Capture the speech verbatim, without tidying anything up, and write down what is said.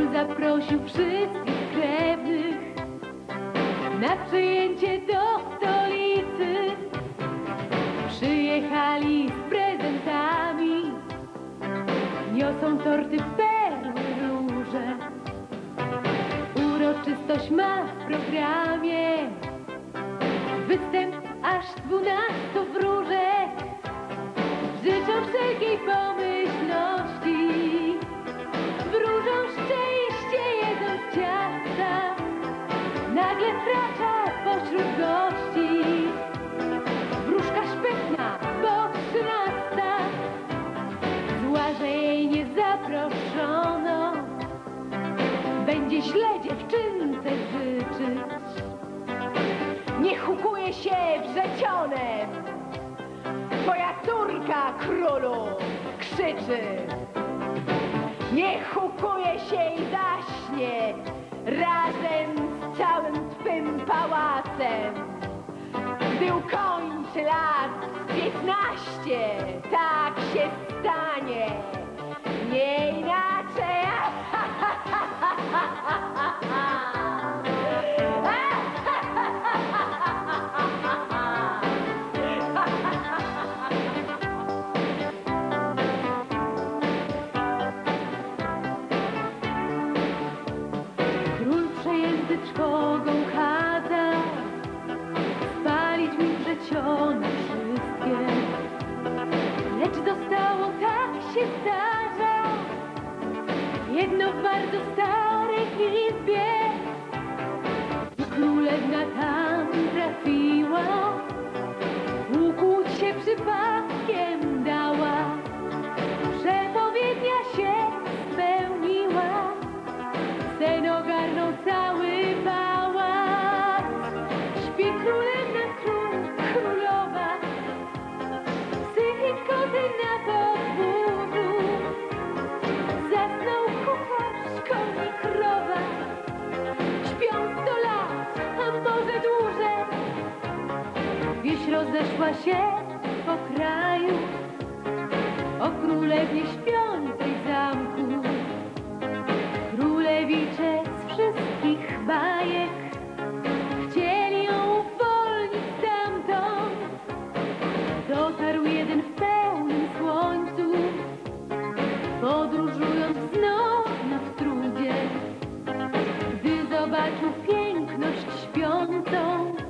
zaprosił wszystkich krewnych na przyjęcie do stolicy. Przyjechali z prezentami, niosą torty, perły, róże. Uroczystość ma w programie występ aż dwunastu wróżek. Życzą wszelkiej pomyślności, wróżą szczęście jedząc ciasta. Nagle wkracza pośród gości wróżka szpetna, bo trzynasta. Zła, że jej nie zaproszono, będzie źle dziewczynce życzyć. Nie hukuje się wrzecionem, twoja córka, królu, krzyczy. Nie hukuje się i zaśnie razem z całym twym pałacem. Gdy ukończy lat piętnaście, tak się stanie, nie inaczej. Król przejęty trwogą kazał spalić mi wrzeciona wszystkie, lecz dostało, tak się zdarza, jedno w bardzo starej izbie. I królewna tam trafiła, ukłuć się przypadkiem dała, przepowiednia się spełniła, sen ogarnął cały pałac. Śpi królewna, król, królowa, psy i koty na podwórzu. Zasnął kucharz, koń i krowa, śpią sto lat, a może dłużej. Wieś rozeszła się po kraju o królewnie śpiącej w zamku. Królewicze z wszystkich bajek chcieli ją uwolnić stamtąd. Dotarł jeden w pełnym słońcu, podróżując znowna w trudzie. Gdy zobaczył piękność śpiącą,